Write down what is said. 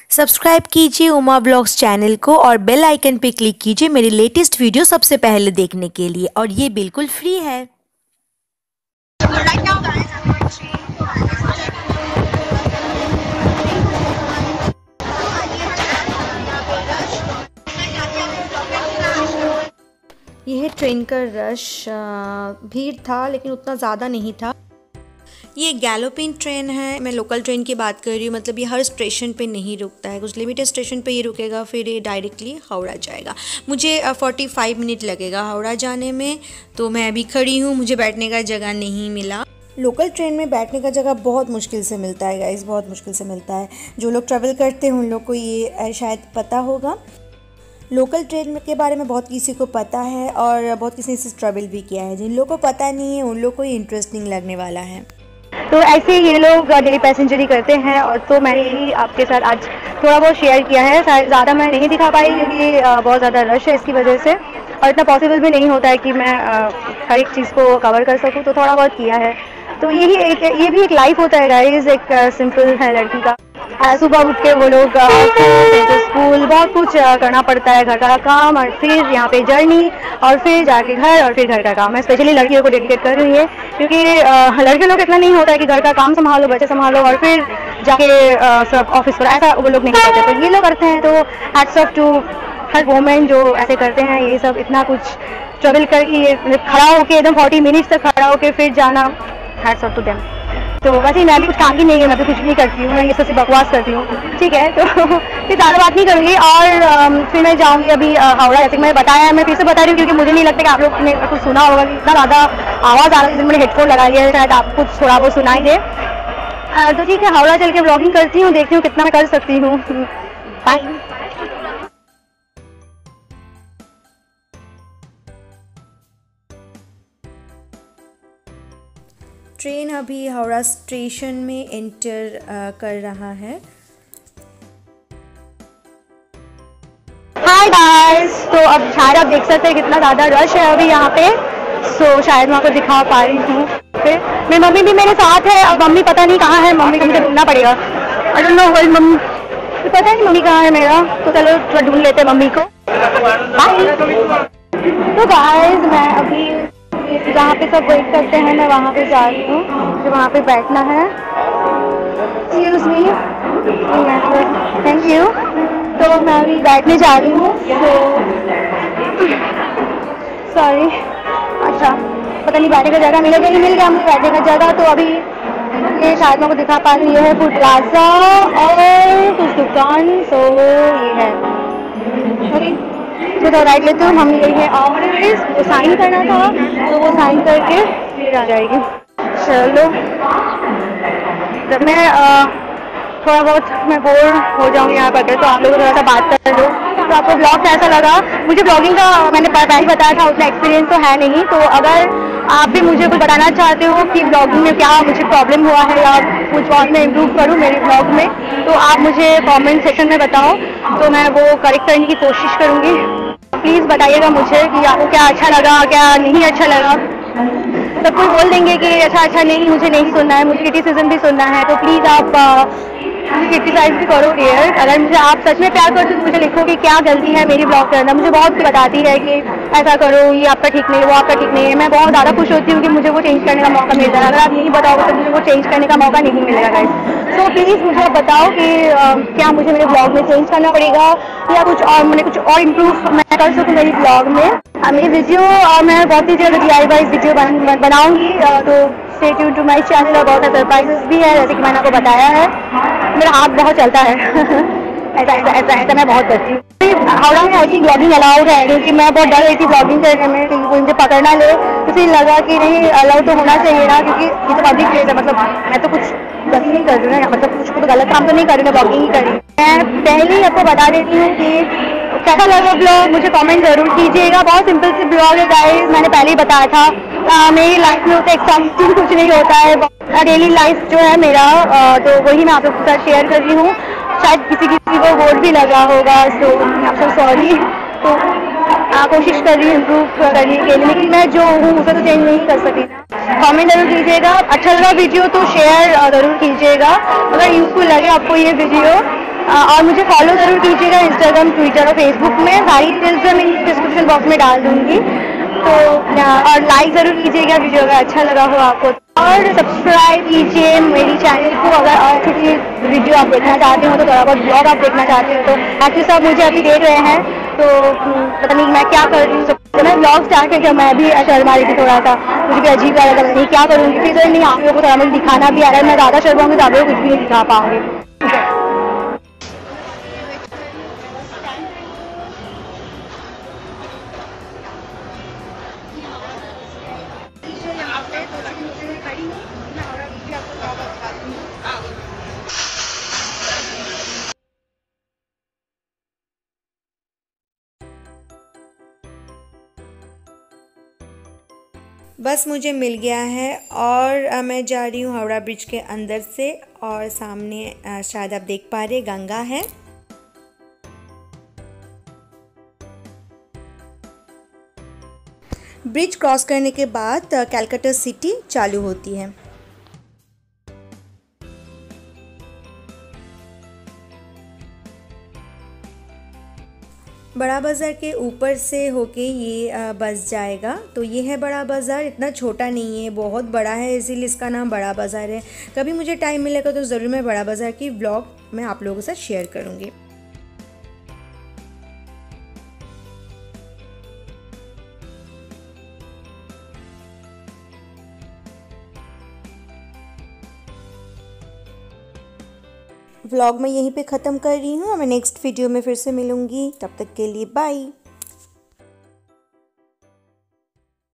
Subscribe कीजिए Uma blogs channel को और बेल आइकन पे क्लिक कीजिए मेरी लेटेस्ट वीडियो सबसे पहले देखने के लिए, और ये बिल्कुल फ्री है। यह ट्रेन का रश भीड़ था लेकिन उतना ज़्यादा नहीं था। ये गैलोपिन ट्रेन है, मैं लोकल ट्रेन की बात कर रही हूँ, मतलब ये हर स्टेशन पे नहीं रुकता है, कुछ लिमिटेड स्टेशन पे ये रुकेगा, फिर ये डायरेक्टली हावड़ा जाएगा। मुझे 45 मिनट लगेगा हावड़ा जाने में, तो मैं अभी खड़ी हूँ, मुझे बैठने का जगह नहीं मिला। लोकल ट्रेन में बैठने का जगह बहुत मुश्किल से मिलता है गाइस, बहुत मुश्किल से मिलता है। जो लोग ट्रैवल करते हैं उन लोग को ये शायद पता होगा। लोकल ट्रेन के बारे में बहुत किसी को पता है और बहुत किसी ने इससे ट्रैवल भी किया है। जिन लोगों को पता नहीं है उन लोग को ये इंटरेस्टिंग लगने वाला है। तो ऐसे ये लोग डेली पैसेंजरी करते हैं, और तो मैंने ही आपके साथ आज थोड़ा बहुत शेयर किया है। ज़्यादा मैं नहीं दिखा पाई क्योंकि बहुत ज़्यादा रश है इसकी वजह से, और इतना पॉसिबल भी नहीं होता है कि मैं हर एक चीज़ को कवर कर सकूं, तो थोड़ा बहुत किया है। तो ये भी एक लाइफ होता है गाइस, एक सिंपल है लड़की का। सुबह उठ के वो लोग स्कूल बहुत कुछ करना पड़ता है, घर का काम, और फिर यहाँ पे जर्नी, और फिर जाके घर, और फिर घर का काम। मैं स्पेशली लड़कियों को डेडिकेट कर रही है क्योंकि लड़के लोग इतना नहीं होता है कि घर का काम संभालो, बच्चे संभालो और फिर जाके सब ऑफिस पर, ऐसा वो लोग नहीं करते। तो ये लोग करते हैं, तो हैट्स ऑफ टू हर वोमेन जो ऐसे करते हैं। ये सब इतना कुछ ट्रेवल करके खड़ा होके एकदम 40 मिनट्स तक खड़ा होके फिर जाना, हैट्स ऑफ टू देम। तो वैसे मैं भी कुछ काम ही नहीं है, मैं तो कुछ नहीं करती हूँ, मैं ये सबसे बकवास करती हूँ, ठीक है। तो फिर ज़्यादा बात नहीं करूँगी, और फिर मैं जाऊँगी अभी हावड़ा। जैसे मैंने बताया है, मैं फिर से बता रही हूँ क्योंकि मुझे नहीं लगता कि आप लोग ने कुछ सुना होगा कि इतना ज़्यादा आवाज़ आ रहा है। मैंने हेडफोन लगा लिया है, शायद आप कुछ थोड़ा बहुत सुनाई दे। तो ठीक है, हावड़ा चल के ब्लॉगिंग करती हूँ, देखती हूँ कितना मैं कर सकती हूँ। बाय। ट्रेन अभी हावड़ा स्टेशन में एंटर कर रहा है। हाय गाइस, तो अब शायद आप देख सकते हैं कितना ज़्यादा रश है अभी यहाँ पे। सो शायद मैं आपको दिखा पा रही हूँ। फिर मेरी मम्मी भी मेरे साथ है। अब मम्मी पता नहीं कहाँ है, मम्मी को मुझे ढूंढना पड़ेगा। आई डोंट नो वेयर मम्मी, तो पता नहीं मम्मी कहाँ है मेरा, तो चलो थोड़ा ढूंढ लेते हैं मम्मी को। बाय। तो गाइस मैं अभी जहाँ पे सब वेट करते हैं मैं वहाँ पे जा रही हूँ, तो वहाँ पे बैठना है। Excuse me, thank you. तो मैं अभी बैठने जा रही हूँ, तो सॉरी। अच्छा, पता नहीं बैठने का जगह मिलेगा नहीं, मिल गया मुझे बैठने का जगह। तो अभी ये शायद मैं को दिखा पा रही है फूड प्लाजा और कुछ दुकान, तो ये है। ओके, तो राइट लेते हो हम। ये है ऑफिस, वो साइन करना था, तो वो साइन करके फिर आ जाएगी। चलो, जब मैं थोड़ा बहुत मैं बोर हो जाऊँगी यहाँ पर, तो आप लोगों को थोड़ा सा बात कर लो। तो आपको ब्लॉग कैसा लगा? मुझे ब्लॉगिंग का मैंने पहले बताया था, उतना एक्सपीरियंस तो है नहीं। तो अगर आप भी मुझे कुछ बताना चाहते हो कि ब्लॉगिंग में क्या मुझे प्रॉब्लम हुआ है या कुछ और मैं इम्प्रूव करूँ मेरे ब्लॉग में, तो आप मुझे कमेंट सेक्शन में बताओ, तो मैं वो करेक्ट करने की कोशिश करूँगी। प्लीज़ बताइएगा मुझे कि आपको क्या अच्छा लगा, क्या नहीं अच्छा लगा। सब कोई बोल देंगे कि अच्छा नहीं, मुझे नहीं सुनना है, मुझे क्रिटिसिज्म भी सुनना है। तो प्लीज़ आप क्रिटिसाइज भी करो डियर। अगर मुझे आप सच में प्यार करते हो तो मुझे लिखो कि क्या गलती है मेरी ब्लॉग करना। मुझे बहुत बताती है कि ऐसा करो, ये आपका ठीक नहीं है, वो आपका ठीक नहीं है। मैं बहुत ज़्यादा खुश होती हूँ कि मुझे वो चेंज करने का मौका मिलता है। अगर आप नहीं बताओगे तो मुझे वो चेंज करने का मौका नहीं मिलेगा गाइस। सो प्लीज़ मुझे आप बताओ कि क्या मुझे मेरे ब्लॉग में चेंज करना पड़ेगा या कुछ और, मैंने कुछ और इम्प्रूव मैं कर सकूँ मेरी ब्लॉग में। मेरी वीडियो मैं बहुत ही जल्द DIY वीडियो बनाऊँगी, तो stay tuned to my channel. और बहुत सारे सरप्राइजेस भी है, जैसे कि मैंने आपको बताया है। मेरा हाथ बहुत चलता है ऐसा मैं बहुत करती हूँ। हावड़ा में आई थिंक ब्लॉगिंग अलाउड है, क्योंकि मैं बहुत डर रही थी ब्लॉगिंग करने में कि कोई मुझे पकड़ ना ले, तो फिर लगा कि नहीं अलाउड तो होना चाहिए ना, क्योंकि ये तो पब्लिक प्लेस है। मतलब मैं तो कुछ गलती नहीं कर रही हूँ ना, मतलब कुछ तो गलत काम तो नहीं कर रही, मैं ब्लॉगिंग ही कर रही हूँ। मैं पहले ही आपको बता देती हूँ कि कैसा लगा ब्लॉग, मुझे कमेंट जरूर कीजिएगा। बहुत सिंपल सी ब्लॉग है गाइस, मैंने पहले ही बताया था। मेरी लाइफ में उतना एक्साइटिंग कुछ नहीं होता है, डेली लाइफ जो है मेरा, तो वही मैं आप लोगों के साथ शेयर कर रही हूँ। शायद किसी को बोर्ड भी लगा होगा, सो आई एम सो सॉरी। तो कोशिश कर रही हूँ इम्प्रूव करने के लिए, लेकिन मैं जो हूँ उसे तो चेंज नहीं कर सकती। कमेंट जरूर कीजिएगा, अच्छा लगा वीडियो तो शेयर ज़रूर कीजिएगा। अगर यूज़फुल लगे आपको ये वीडियो और मुझे फॉलो ज़रूर कीजिएगा इंस्टाग्राम, ट्विटर और फेसबुक में। सारी डिटेल्स मैं डिस्क्रिप्शन बॉक्स में डाल दूँगी। तो और लाइक ज़रूर कीजिएगा वीडियो अगर अच्छा लगा हो आपको, और सब्सक्राइब कीजिए मेरी चैनल को अगर और किसी वीडियो आप देखना चाहते हो, तो थोड़ा बहुत ब्लॉग आप देखना चाहते हो। तो एक्चुअली सब मुझे अभी देख रहे हैं, तो पता नहीं मैं क्या कर रही हूँ। तो मैं ब्लॉग स्टार्ट करके मैं भी शर्मा रही थी थोड़ा सा, मुझे भी अजीब लग रहा था, नहीं क्या करूँगी। फिर तो नहीं, आप लोगों को थोड़ा मुझे दिखाना भी आ रहा है, मैं ज़्यादा शर्माऊँगी तो आप लोग कुछ भी नहीं दिखा पाऊँगी। बस मुझे मिल गया है और मैं जा रही हूँ हावड़ा ब्रिज के अंदर से, और सामने शायद आप देख पा रहे गंगा है। ब्रिज क्रॉस करने के बाद कैलकाटा सिटी चालू होती है। बड़ा बाज़ार के ऊपर से होके ये बस जाएगा। तो ये है बड़ा बाज़ार, इतना छोटा नहीं है, बहुत बड़ा है, इसीलिए इसका नाम बड़ा बाज़ार है। कभी मुझे टाइम मिलेगा तो ज़रूर मैं बड़ा बाज़ार की व्लॉग मैं आप लोगों के साथ शेयर करूँगी। व्लॉग मैं यहीं पे ख़त्म कर रही हूँ और मैं नेक्स्ट वीडियो में फिर से मिलूँगी। तब तक के लिए बाय।